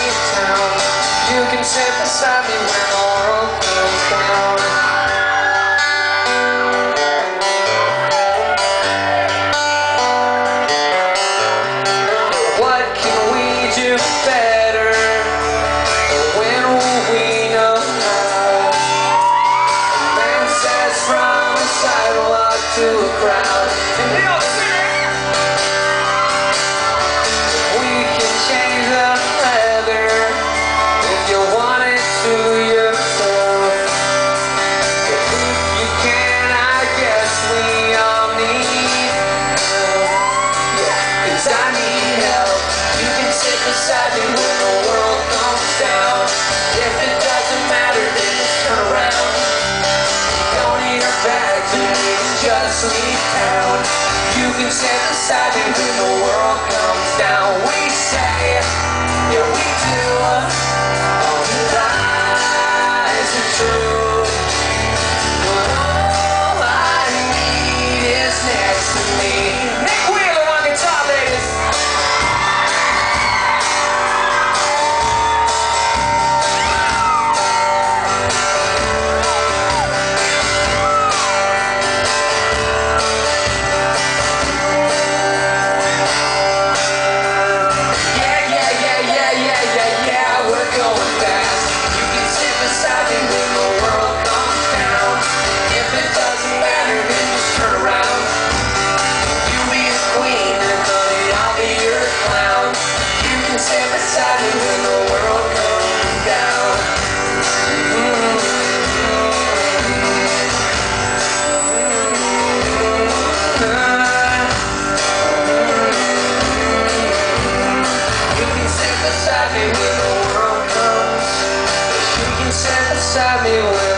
leave town. You can sit beside me when the world comes down. What can we do better? When will we know how? A man says from a sidewalk to a crowd, and he'll sing. We can change the weather if you want it to yourself. If you can, I guess we all need help. Yeah, 'cause I need help. You can sit beside me when the world comes down. If it doesn't matter, then just turn around. You don't need our bags, and we can just leave town. You can sit beside me when the world comes down. We say, yeah, we do. All the lies are true. But all I need is next to me. Nick Wheeler on guitar, ladies. Beside me when